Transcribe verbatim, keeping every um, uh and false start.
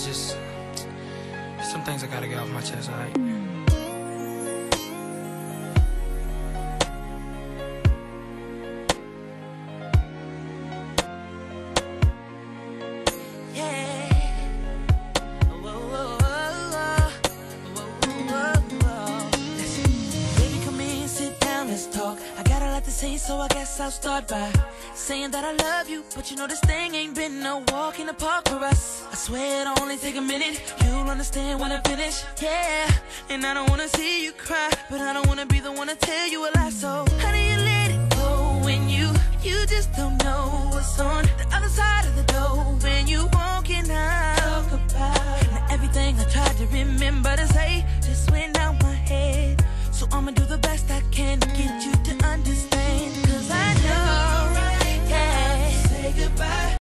it's just some things I gotta get off my chest, alright? So I guess I'll start by saying that I love you, but you know this thing ain't been no walk in the park for us. I swear it'll only take a minute, you'll understand when I finish, yeah. And I don't wanna see you cry, but I don't wanna be the one to tell you a lie. So how do you let it go when you, you just don't know what's on the other side of the door when you walking out? Talk about now everything I tried to